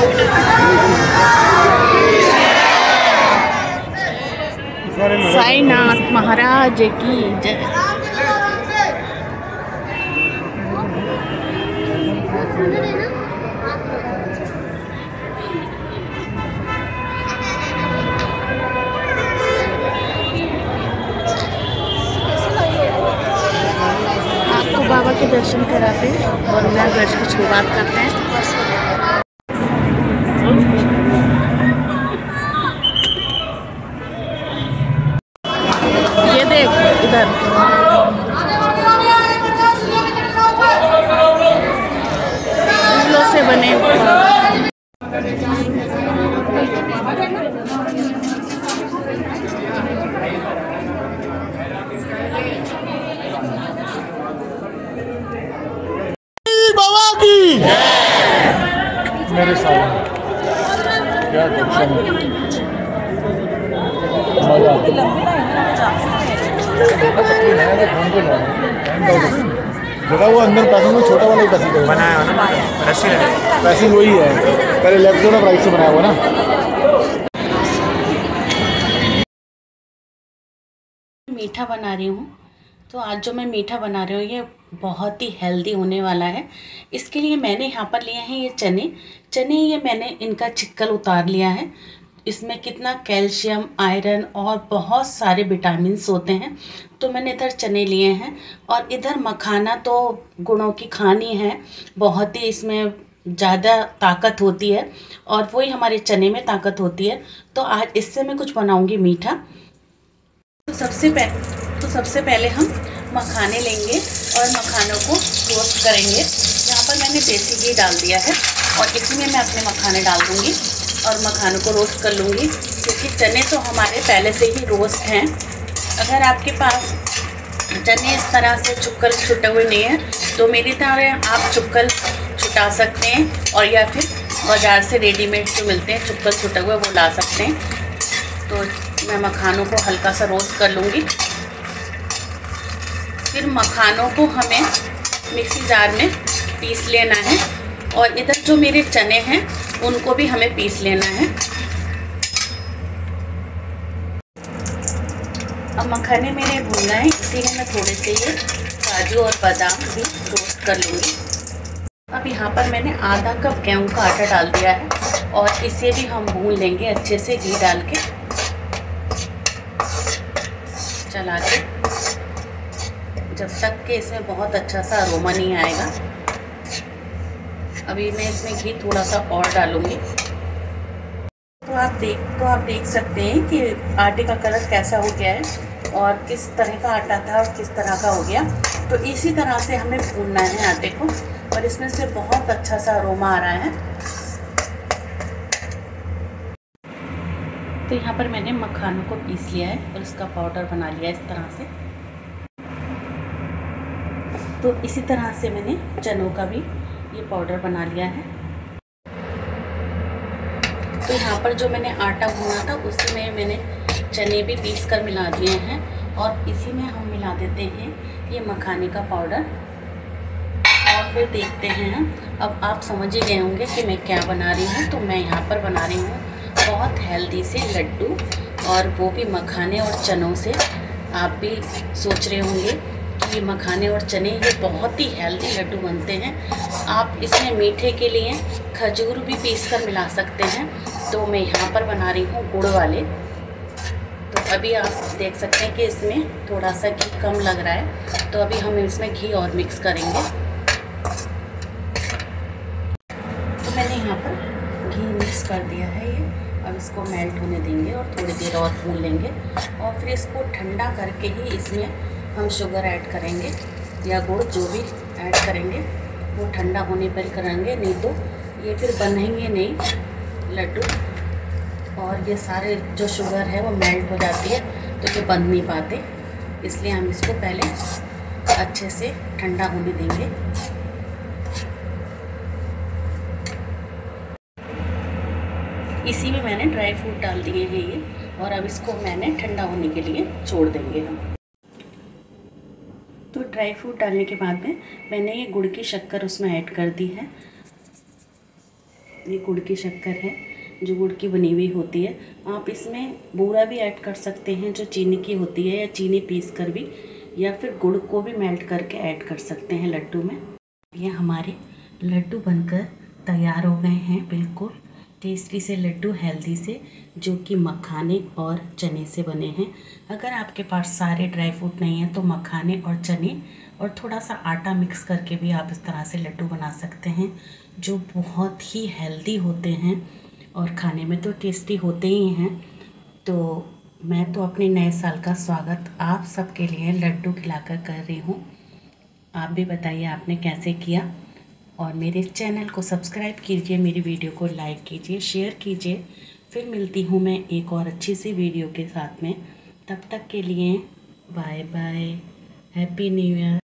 साईनाथ महाराज की जय। आपको बाबा के दर्शन कराते हैं और नए वर्ष की शुरुआत करते हैं। ये देख इधर फूलों से बने बाबा की मेरे साथ क्या दर्शन जगह वो अंदर पैसिंग में छोटा वाला ही पैसिंग बनाया हुआ ना, पैसिंग वही है, पहले लेफ्ट और राइट से बनाया हुआ ना। मीठा बना रही हूँ। तो आज जो मैं मीठा बना रही हूँ ये बहुत ही हेल्दी होने वाला है। इसके लिए मैंने यहाँ पर लिए हैं ये चने ये मैंने इनका छिक्कल उतार लिया है। इसमें कितना कैल्शियम, आयरन और बहुत सारे विटामिन्स होते हैं। तो मैंने इधर चने लिए हैं और इधर मखाना तो गुणों की खानी है, बहुत ही इसमें ज़्यादा ताकत होती है और वही हमारे चने में ताकत होती है। तो आज इससे मैं कुछ बनाऊँगी मीठा। तो सबसे पहले हम मखाने लेंगे और मखानों को रोस्ट करेंगे। यहाँ पर मैंने देसी घी डाल दिया है और इसी में मैं अपने मखाने डाल दूँगी और मखानों को रोस्ट कर लूँगी, क्योंकि चने तो हमारे पहले से ही रोस्ट हैं। अगर आपके पास चने इस तरह से चुक्कल छुटे हुए नहीं हैं तो मेरी तरह आप चुक्कल छुटा सकते हैं, और या फिर बाज़ार से रेडीमेड जो मिलते हैं चुक्कल छुटे हुए वो ला सकते हैं। तो मैं मखानों को हल्का सा रोस्ट कर लूँगी। फिर मखानों को हमें मिक्सी जार में पीस लेना है और इधर जो मेरे चने हैं उनको भी हमें पीस लेना है। अब मखाने मेरे भून गए, इसीलिए मैं थोड़े से ये काजू और बादाम भी रोस्ट कर लूँगी। अब यहाँ पर मैंने आधा कप गेहूँ का आटा डाल दिया है और इसे भी हम भून लेंगे अच्छे से घी डाल के, चला के, जब तक कि इसमें बहुत अच्छा सा अरोमा नहीं आएगा। अभी मैं इसमें घी थोड़ा सा और डालूँगी। तो आप देख सकते हैं कि आटे का कलर कैसा हो गया है और किस तरह का आटा था और किस तरह का हो गया। तो इसी तरह से हमें भूनना है आटे को और इसमें से बहुत अच्छा सा अरोमा आ रहा है। तो यहाँ पर मैंने मखानों को पीस लिया है और इसका पाउडर बना लिया है इस तरह से। तो इसी तरह से मैंने चनों का भी ये पाउडर बना लिया है। तो यहाँ पर जो मैंने आटा भुना था उसमें मैंने चने भी पीस कर मिला दिए हैं और इसी में हम मिला देते हैं ये मखाने का पाउडर। और फिर देखते हैं, अब आप समझ ही गए होंगे कि मैं क्या बना रही हूँ। तो मैं यहाँ पर बना रही हूँ बहुत हेल्दी से लड्डू, और वो भी मखाने और चनों से। आप भी सोच रहे होंगे कि मखाने और चने ये बहुत ही हेल्दी लड्डू बनते हैं। आप इसमें मीठे के लिए खजूर भी पीस कर मिला सकते हैं। तो मैं यहाँ पर बना रही हूँ गुड़ वाले। तो अभी आप देख सकते हैं कि इसमें थोड़ा सा घी कम लग रहा है, तो अभी हम इसमें घी और मिक्स करेंगे। तो मैंने यहाँ पर घी मिक्स कर दिया है ये। अब इसको मेल्ट होने देंगे और थोड़ी देर और भून लेंगे और फिर इसको ठंडा करके ही इसमें हम शुगर ऐड करेंगे या गुड़, जो भी ऐड करेंगे वो ठंडा होने पर करेंगे, नहीं तो ये फिर बनेंगे नहीं लड्डू। और ये सारे जो शुगर है वो मेल्ट हो जाती है तो ये बन नहीं पाते, इसलिए हम इसको पहले अच्छे से ठंडा होने देंगे। इसी में मैंने ड्राई फ्रूट डाल दिए हैं ये, और अब इसको मैंने ठंडा होने के लिए छोड़ देंगे हम। तो ड्राई फ्रूट डालने के बाद में मैंने ये गुड़ की शक्कर उसमें ऐड कर दी है। ये गुड़ की शक्कर है जो गुड़ की बनी हुई होती है। आप इसमें बूरा भी ऐड कर सकते हैं जो चीनी की होती है, या चीनी पीस कर भी, या फिर गुड़ को भी मेल्ट करके ऐड कर सकते हैं लड्डू में। ये हमारे लड्डू बनकर तैयार हो गए हैं, बिल्कुल टेस्टी से लड्डू, हेल्दी से, जो कि मखाने और चने से बने हैं। अगर आपके पास सारे ड्राई फ्रूट नहीं है तो मखाने और चने और थोड़ा सा आटा मिक्स करके भी आप इस तरह से लड्डू बना सकते हैं, जो बहुत ही हेल्दी होते हैं और खाने में तो टेस्टी होते ही हैं। तो मैं तो अपने नए साल का स्वागत आप सबके लिए लड्डू खिलाकर कर रही हूँ। आप भी बताइए आपने कैसे किया, और मेरे चैनल को सब्सक्राइब कीजिए, मेरी वीडियो को लाइक कीजिए, शेयर कीजिए। फिर मिलती हूँ मैं एक और अच्छी सी वीडियो के साथ में। तब तक के लिए bye bye, happy new year.